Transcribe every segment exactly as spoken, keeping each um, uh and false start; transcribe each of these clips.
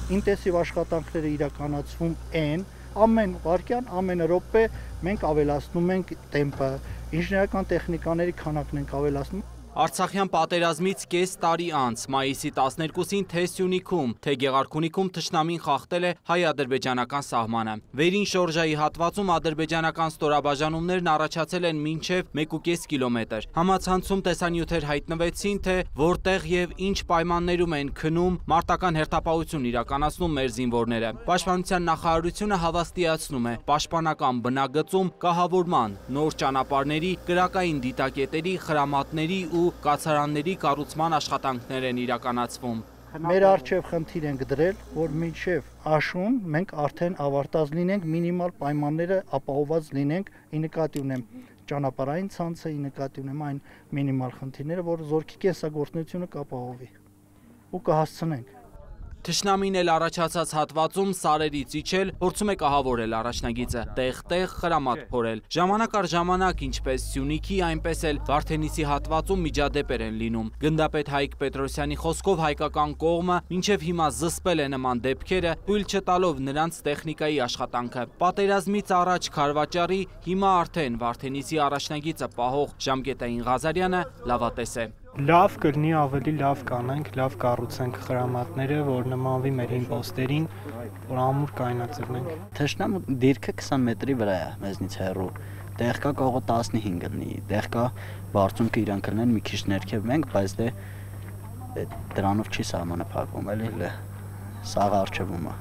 ինտենսիվ աշխատանքները իրականացվում են, ամեն վայրկյան, ամեն րոպե մենք ավելացնում ենք տեմպը, ինժեներական տեխնիկաների քանակն ենք ավելացնում։ Արցախյան պատերազմից կես տարի անց մայիսի տասներկուսին թե Սյունիքում, թե Գեղարքունիքում թշնամին խախտել է հայ-ադրբեջանական սահմանը։ Վերին շորժայի հատվածում ադրբեջանական ստորաբաժանումներն առաջացել են մինչև մեկուկես կիլոմետր։ Համացանցում տեսանյութեր հայտնվեցին, թե որտեղ եւ ինչ պայմաններում են քնում, մարտական հերթապահություն իրականացնում մեր զինվորները։ Պաշտպանության նախարարությունը հավաստիացնում է, պաշտպանական բնագծում կահավորման, նոր ճանապարհների, կրակային դիտակետերի, խրամատների ու կացարանների կառուցման աշխատանքներ են իրականացվում։ Մեր առջև խնդիր ենք դրել, որ մինչև աշուն մենք արդեն ավարտած լինենք, մինիմալ պայմանները ապահովված լինենք, ի նկատի ունեմ ճանապարհային ցանցը, ի նկատի ունեմ այն մինիմալ խնդիրները, որ զորքի կենսագործունեությունը կապահովի ու կհասցնենք։ Թշնամին էլ առաջացած հատվածում սարերից իջել, փորձում է կահավորել առաջնագիծը, տեղ-տեղ խրամատ փորել։ Ժամանակ առ ժամանակ ինչպես Սյունիքի, այնպես էլ Վարդենիսի հատվածում միջադեպեր են լինում։ Գնդապետ Հայկ Պետրոսյանի խոսքով հայկական կողմը մինչև հիմա զսպել է նման դեպքերը, թույլ չտալով նրանց տեխնիկայի աշխատանքը։ Պատերազմից առաջ քարվաճառի, հիմա արդեն Վարդենիսի առաջնագիծը պահող Ժամկետային Ղազարյանը լավատես է։ Լավ կլինի ավելի լավ կանենք, լավ կառուցենք խրամատները, որ նմանվի մեր իմպոստերին, որ ամուր կայնացնենք։ Թշնամը դիրքը քսան մետրի վրա է մեզնից հեռու, տեղ կա կողը տասնհինգ լինի, տեղ կա բարձունքը իրան կլինեն մի քիչ ներքև մենք, բայց դե դրանով չի սահմանափակվում, էլի սաղ առջևում է։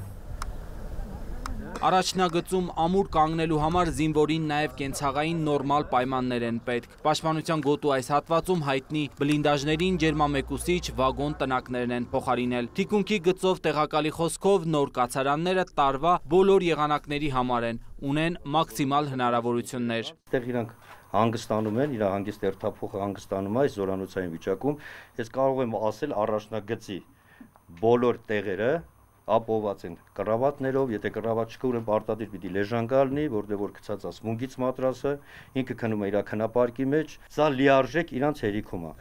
Առաջնագծում ամուր կանգնելու համար զինվորին նաև կենցաղային նորմալ պայմաններ են պետք։ Պաշտպանության գոտու այս հատվածում հայտնի բլինդաժներին ջերմամեկուսիչ վագոն տնակներն են փոխարինել։ Թիկունքի գծով տեղակալի խոսքով նոր կացարանները տարվա բոլոր եղանակների համար են, ունեն մաքսիմալ հնարավորություններ։ Այդտեղ իրանք հանգստանում են, իր հանգիստ հերթափոխը հանգստանում է այս զորանոցային վիճակում։ Ես կարող եմ ասել առաջնագծի բոլոր տեղերը ապահովված են կռավատներով, եթե կռավատ չկա, ուրեմն պարտադիր պիտի լեժանգա լինի, որտեղ որ գցած աս մունգից մատրասը, ինքը քնում է իր քնապարկի մեջ, սա լիարժեք իրանց հերիքում է։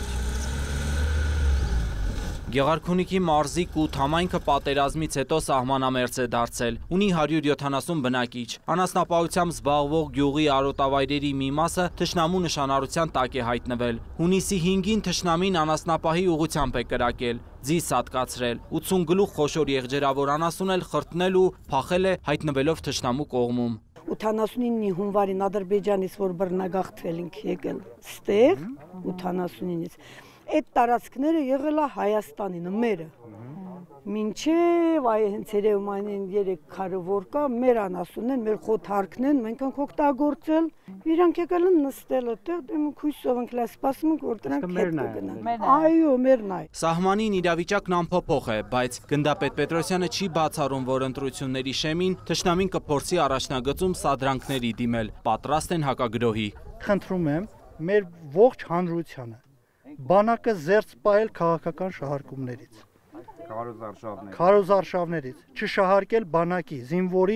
Գեղարքունիքի մարզիկ ու համայնքը պատերազմից հետո սահմանամերձ է դարձել, ունի հարյուր յոթանասուն բնակիչ։ Անասնապահությամբ զբաղվող գյուղի արոտավայրերի մի մասը թշնամու նշանառության տակ է հայտնվել։ Հունիսի հինգին թշնամին անասնապահի ուղղությամբ է կրակել, ձի սատկացրել, ութսուն գլուխ խոշոր եղջերավոր անասուն էլ խրտնել ու փախել է հայտնվելով թշնամու կողմում։ ութանասունինի հունվարին Ադրբեջանից որ բռնագաղթվել ենք եկել ստեղ ութանասունինից այդ տարածքները եղել է Հայաստանինը, մերը։ Մինչև այ հենց երևում այն երեք քարը որ կա, մեր անասունն են, մեր խոթարկն են, մենք ենք օգտագործել, իրանք եկել են նստել այդտեղ, մենք հույսով ենք լա սպասում ենք, որ դրանք հետ կգնան։ Այո, մերն է։ Սահմանին իրավիճակն անփոփոխ է, բայց գնդապետ Պետրոսյանը չի բացառում, որ ընտրությունների շեմին թշնամին կփորձի առաջնագծում սադրանքների դիմել, պատրաստ են հակագրոհի։ Խնդրում եմ մեր ողջ հանրությանը բանակը զերծ պահել քաղաքական շահարկումներից, քարոզարշավներից, չշահարկել բանակի, զինվորի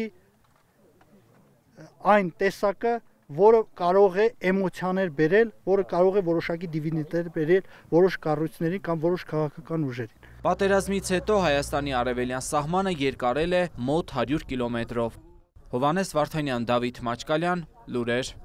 այն տեսակը, որը կարող է էմոցիաներ բերել, որը կարող է որոշակի դիվիդենտներ բերել որոշ կառույցներին կամ որոշ քաղաքական ուժերին։ Պատերազմից հետո Հայաստանի արևելյան սահմանը երկարել է մոտ հարյուր կիլոմետրով։ Հովհաննես Վարդանյան, Դավիթ Մաչկալյան, լուրեր։